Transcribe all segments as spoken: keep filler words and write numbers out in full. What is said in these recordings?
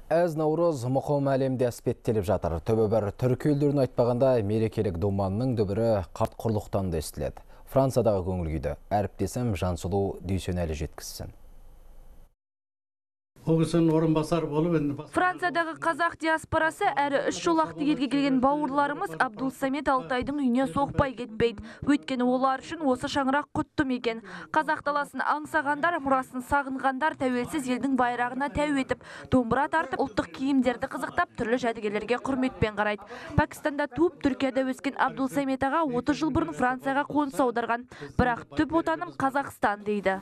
Әз Наурыз мұқым әлемде әспеттеліп жатыр. Төбі бір түркі елдерін айтпағанда мерекелік думанның дүбірі қарт құрлықтан да естіледі. Франциядағы көңіл күйді әріптесім Жансұлу Дүйсенәлі жеткізсін. Франциядағы қазақ диаспорасы әрі үш жолақты елге келген бауырларымыз Абдулсамет Алтайдың үйіне соқпай кетпейді. Өйткені олар үшін осы шаңырақ құтты мекен. Қазақ даласын аңсағандар, мұрасын сағынғандар тәуелсіз елдің байрағына тәу етіп, домбыра тартып, ұлттық киімдерді қызықтап, түрлі жәдігерлерге құрметпен қарайды. Пәкістанда туып, Түркияда өскен Абдулсамет аға отыз жыл бұрын Францияға қоныс аударған. Бірақ түп отаным Қазақстан дейді.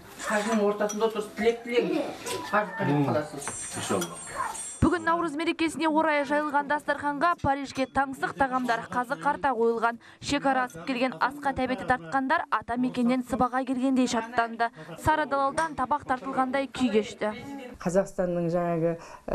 Бүгін Наурыз мерекесіне орай жайылған дастарханға Парижге таңсық тағамдар қазы қарта қойылған. Шекара асып келген асқа тәбеті тартқандар ата мекеннен сыбаға келгендей шаттанды. Сары далалдан табақ тартылғандай күй кешті. Қазақстанның жаңағы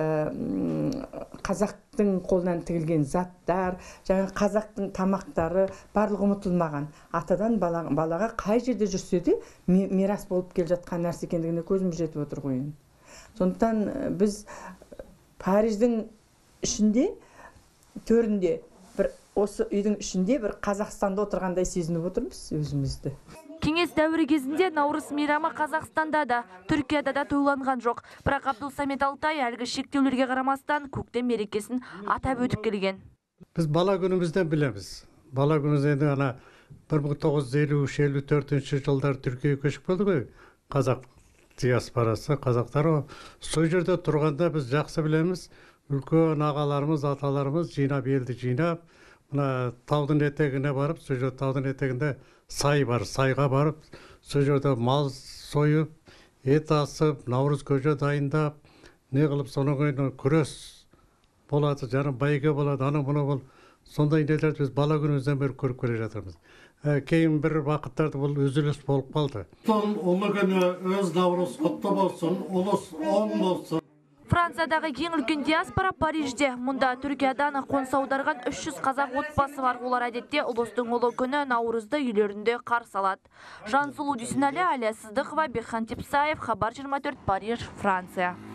қазақтың қолынан тігілген заттар, жаңа қазақтың тамақтары барлығы ұмытылмаған. Атадан балаға қай жерде жүрсе де мирас болып келе жатқан нәрсе екендігіне көзіміз жетіп отыр ғой. Сондықтан біз Париждің ішінде, төрінде, бір осы үйдің ішінде бір Қазақстанда отырғандай сезініп отырмыз өзімізді. Кеңес дәуірі кезінде Наурыз мейрамы Қазақстанда да, Түркияда да тойланған жоқ. Бірақ Абдулсамет Алтай әлгі шектеулерге қарамастан көктем мерекесін атап өтіп келген. Біз бала күнімізден білеміз. Бала күнімізден ана бір мың тоғыз жүз елу үш елу төртінші жылдар Түркияға көшіп келді ғой, қазақ диаспорасы, қазақтар. Сол жерде тұрғанда біз жақсы білеміз, үлкен ағаларымыз, аталарымыз жинап, елді жинап, мына таудың етегіне барып, сол жерде таудың етегінде сай бар, сайға барып, сол жерде мал сойып, ет асып, наурыз көже дайындап, не қылып, соның ойын күрес болады, жарым бәйге болады, ана мұны бол. Сондай нелерді біз бала күнімізден бері көріп келе жатырмыз. Кейін бір вақыттарда бұл үзіліс болып қалды. Ұлы күні өз Наурыз құтты болсын, ұлыс оң болсын. Франциядағы ең үлкен диаспора Парижде. Мұнда Түркиядан қоныс аударған үш жүз қазақ отбасы бар. Олар әдетте ұлыстың ұлы күні Наурызды үйлерінде қарсы алады. Жансұлу Дүйсенәлі, Алия Сыздықова, Бекхан Тепсаев, Хабар жиырма төрт, Париж, Франция.